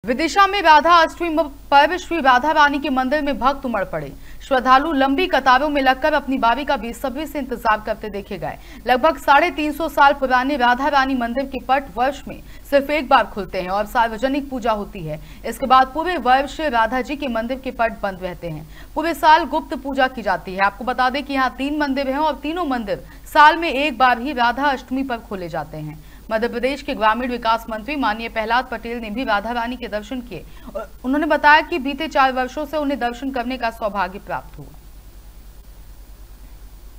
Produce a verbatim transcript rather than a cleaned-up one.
विदिशा में राधा अष्टमी पर्व श्री राधा रानी के मंदिर में भक्त उमड़ पड़े। श्रद्धालु लंबी कतारों में लगकर अपनी बारी का बेसब्री से इंतजार करते देखे गए। लगभग साढ़े तीन सौ साल पुराने राधा रानी मंदिर के पट वर्ष में सिर्फ एक बार खुलते हैं और सार्वजनिक पूजा होती है। इसके बाद पूरे वर्ष राधा जी के मंदिर के पट बंद रहते हैं। पूरे साल गुप्त पूजा की जाती है। आपको बता दें कि यहाँ तीन मंदिर हैं और तीनों मंदिर साल में एक बार ही राधा अष्टमी पर खोले जाते हैं। मध्य प्रदेश के ग्रामीण विकास मंत्री माननीय प्रहलाद पटेल ने भी राधा रानी के दर्शन किए और उन्होंने बताया कि बीते चार वर्षों से उन्हें दर्शन करने का सौभाग्य प्राप्त हुआ।